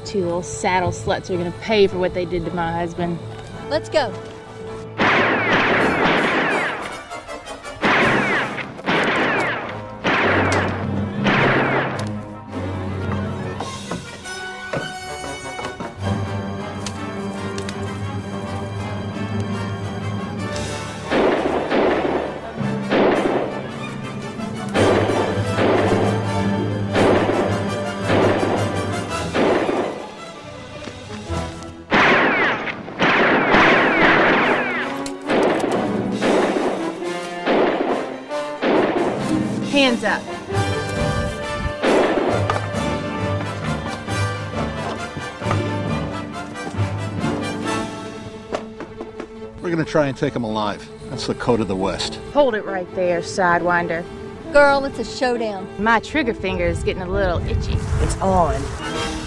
two little saddle sluts are gonna pay for what they did to my husband. Let's go. Hands up. We're gonna try and take him alive. That's the code of the West. Hold it right there, Sidewinder. Girl, it's a showdown. My trigger finger is getting a little itchy. It's on.